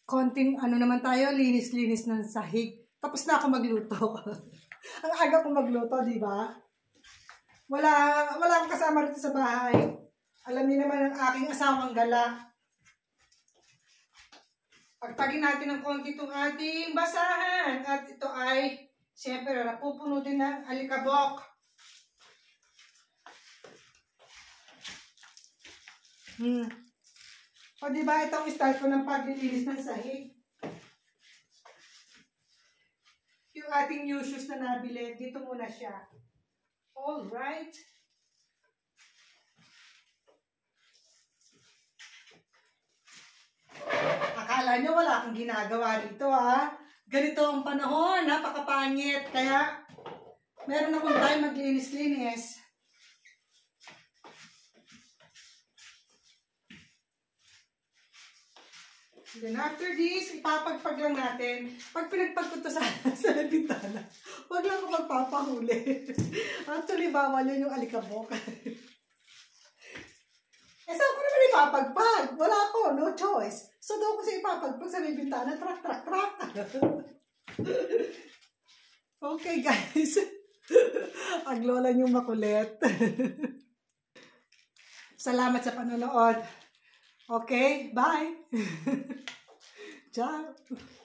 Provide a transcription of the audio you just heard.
konting ano naman tayo, linis-linis ng sahig. Tapos na ako magluto. Ang aga ko magluto, di ba? Wala akong kasama rito sa bahay. Alam niyo naman ang aking asawang gala. Pagtagin natin ng konti itong ating basahan. At ito ay, siyempre, napupuno din ng alikabok. O diba, itong start ko ng paglilinis ng sahig. Yung ating new shoes na nabili, dito muna siya. Alright. Akala nyo wala akong ginagawa dito ha. Ganito ang panahon, napakapangit. Kaya, meron akong time maglinis-linis. Then after this, ipapagpag lang natin. Pag pinagpag ko ito sa bintana, huwag lang ako magpapahuli. Actually, bawal yun yung alikabok. Saan ko naman ipapagpag? Wala ako, no choice. So, doon ko siya ipapagpag sa bintana, trak. Okay, guys. Aglola niyong makulit. Salamat sa panonood. Okay, bye. Ciao.